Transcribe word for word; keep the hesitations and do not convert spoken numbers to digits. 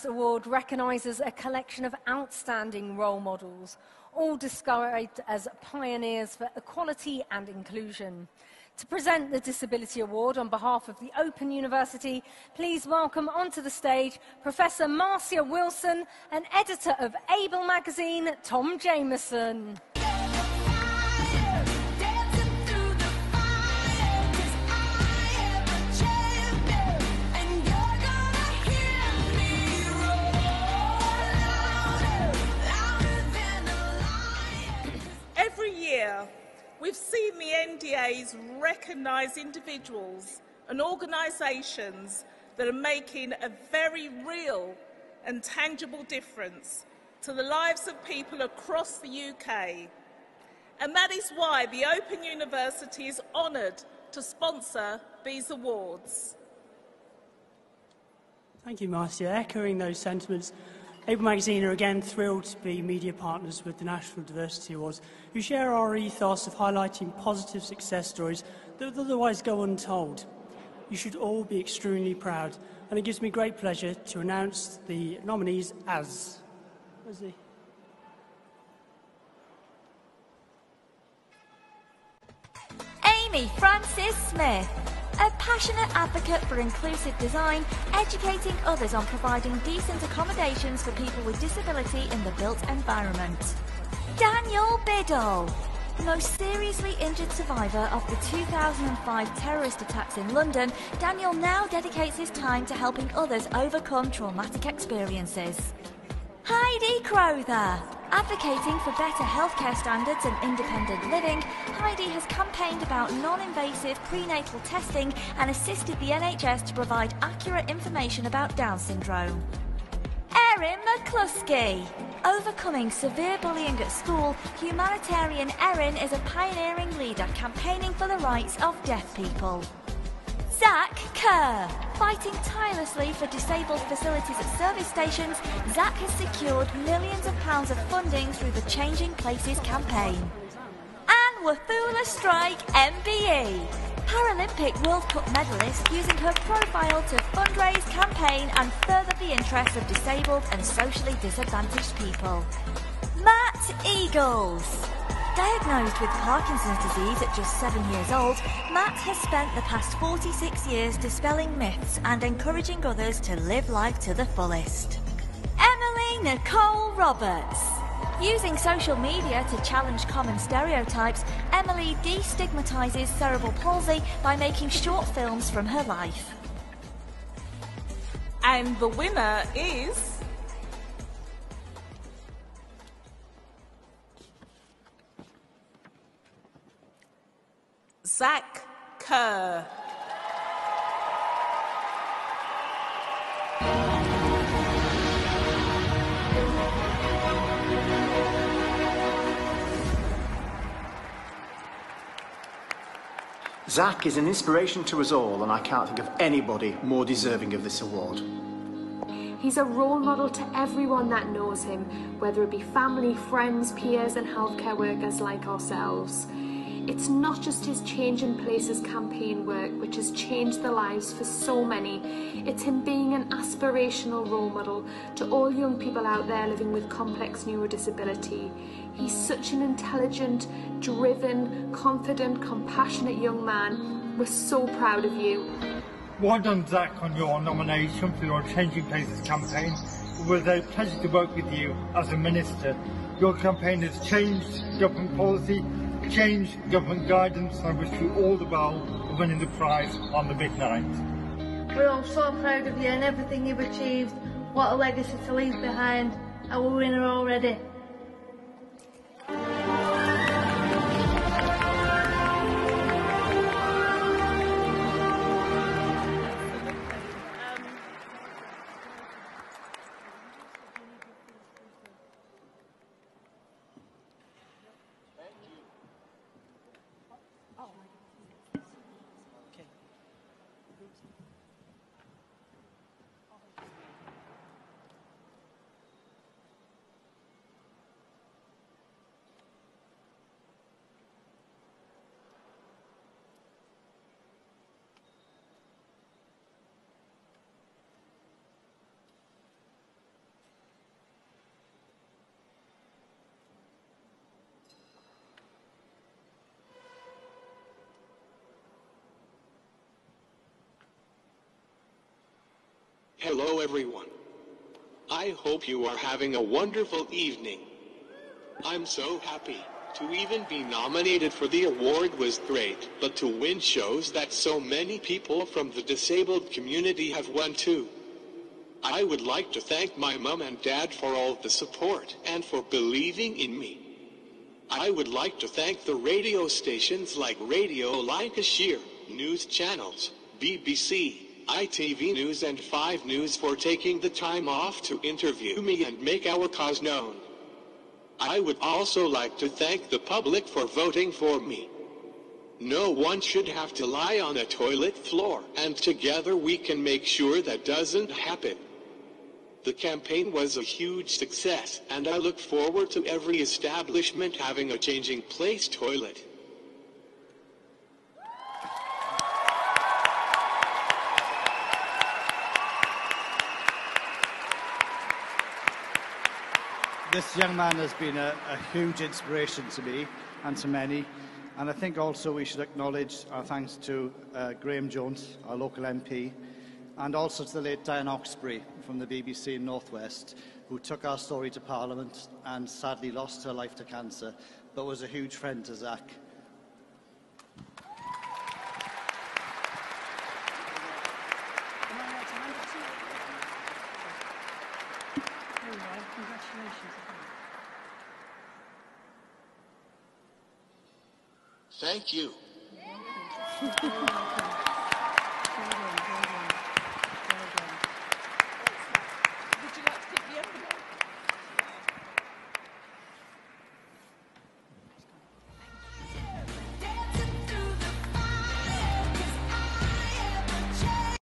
This award recognises a collection of outstanding role models, all described as pioneers for equality and inclusion. To present the Disability Award on behalf of the Open University, please welcome onto the stage Professor Marcia Wilson and editor of Able magazine, Tom Jameson. Every year, we've seen the N D As recognise individuals and organisations that are making a very real and tangible difference to the lives of people across the U K. And that is why the Open University is honoured to sponsor these awards. Thank you, Marcia. Echoing those sentiments, Able magazine are again thrilled to be media partners with the National Diversity Awards, who share our ethos of highlighting positive success stories that would otherwise go untold. You should all be extremely proud, and it gives me great pleasure to announce the nominees as... Where's he? Amy Francis Smith, a passionate advocate for inclusive design, educating others on providing decent accommodations for people with disability in the built environment. Daniel Biddle, most seriously injured survivor of the two thousand five terrorist attacks in London, Daniel now dedicates his time to helping others overcome traumatic experiences. Heidi Crowther, advocating for better healthcare standards and independent living, Heidi has campaigned about non-invasive prenatal testing and assisted the N H S to provide accurate information about Down syndrome. Erin McCluskey, overcoming severe bullying at school, humanitarian Erin is a pioneering leader campaigning for the rights of deaf people. Zack Kerr, fighting tirelessly for disabled facilities at service stations, Zack has secured millions of pounds of funding through the Changing Places campaign. And Wafula Strike M B E, Paralympic World Cup medalist, using her profile to fundraise, campaign and further the interests of disabled and socially disadvantaged people. Matt Eagles, diagnosed with Parkinson's disease at just seven years old, Matt has spent the past forty-six years dispelling myths and encouraging others to live life to the fullest. Emily Nicole Roberts, using social media to challenge common stereotypes, Emily destigmatises cerebral palsy by making short films from her life. And the winner is... Zack Kerr. Zack is an inspiration to us all, and I can't think of anybody more deserving of this award. He's a role model to everyone that knows him, whether it be family, friends, peers and healthcare workers like ourselves. It's not just his Changing Places campaign work which has changed the lives for so many. It's him being an aspirational role model to all young people out there living with complex neurodisability. He's such an intelligent, driven, confident, compassionate young man. We're so proud of you. Well done, Zack, on your nomination for your Changing Places campaign. It was a pleasure to work with you as a minister. Your campaign has changed government policy, changed government guidance, and I wish you all the well of winning the prize on the big night. We're all so proud of you and everything you've achieved. What a legacy to leave behind. And we're a winner already. Hello everyone. I hope you are having a wonderful evening. I'm so happy. To even be nominated for the award was great, but to win shows that so many people from the disabled community have won too. I would like to thank my mum and dad for all the support and for believing in me. I would like to thank the radio stations like Radio Lancashire, news channels, B B C, I T V News and five News for taking the time off to interview me and make our cause known. I would also like to thank the public for voting for me. No one should have to lie on a toilet floor, and together we can make sure that doesn't happen. The campaign was a huge success, and I look forward to every establishment having a changing place toilet. This young man has been a, a huge inspiration to me and to many, and I think also we should acknowledge our thanks to uh, Graham Jones, our local M P, and also to the late Diane Oxbury from the B B C in North West, who took our story to Parliament and sadly lost her life to cancer, but was a huge friend to Zack. Thank you.